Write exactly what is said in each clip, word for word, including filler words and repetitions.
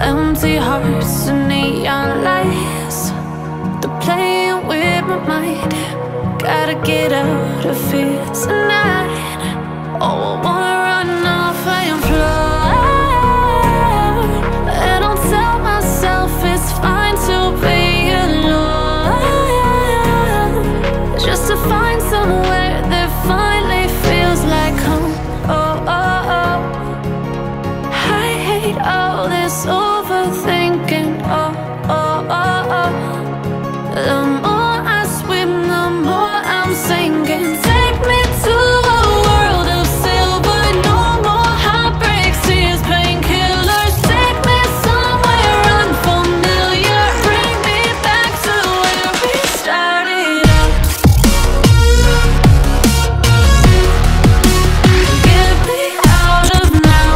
Empty hearts and neon lights, they're playing with my mind. Gotta get out of here tonight. Oh, I wanna run off and fly. And I'll tell myself it's fine to be alone, just to find somewhere that finally feels like home. Oh, oh, oh. I hate all this overthinking. Oh, oh, oh, oh. The more I swim, the more I'm sinking. Take me to a world of silver. No more heartbreaks, tears, painkillers. Take me somewhere unfamiliar. Bring me back to where we started out. Get me out of now,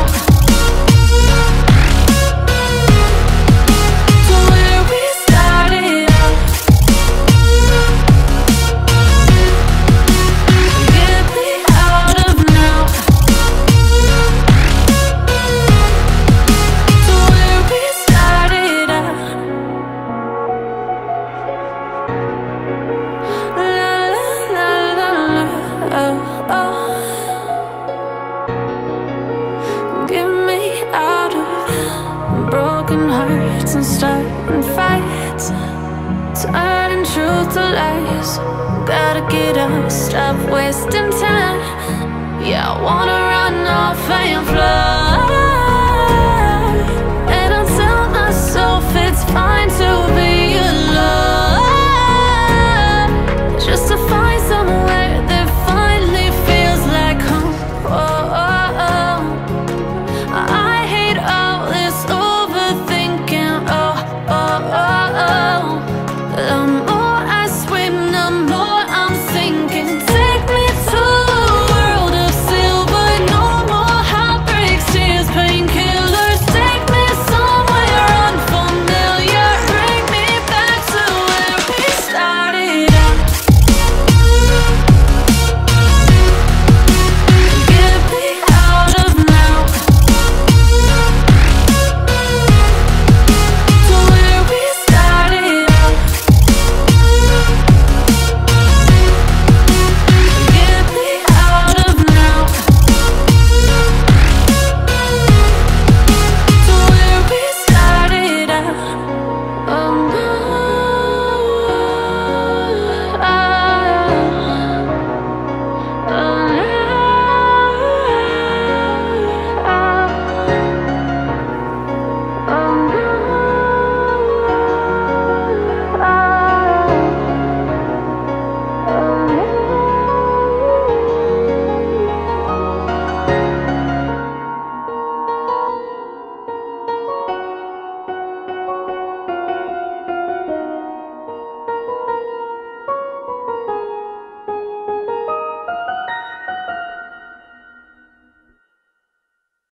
to where we started out. Get me out of now, to where we started out. La la la la la, oh, oh. Get me out of broken hearts and starting fights, turning truth to lies. Gotta get up, stop wasting time. Yeah, I wanna run off and fly.